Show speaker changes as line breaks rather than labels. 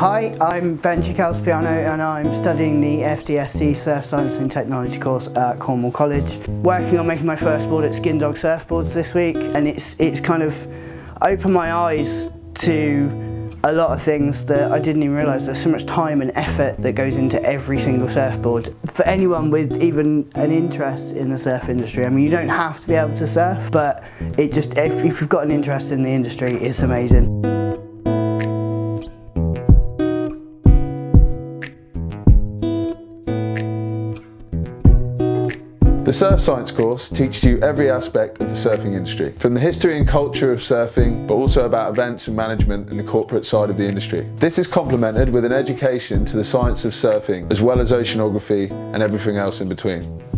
Hi, I'm Ben Calspiano and I'm studying the FDSC Surf Science and Technology course at Cornwall College. Working on making my first board at Skindog Surfboards this week, and it's kind of opened my eyes to a lot of things that I didn't even realise. There's so much time and effort that goes into every single surfboard. For anyone with even an interest in the surf industry, I mean, you don't have to be able to surf, but if you've got an interest in the industry, it's amazing.
The Surf Science course teaches you every aspect of the surfing industry, from the history and culture of surfing, but also about events and management and the corporate side of the industry. This is complemented with an education to the science of surfing, as well as oceanography and everything else in between.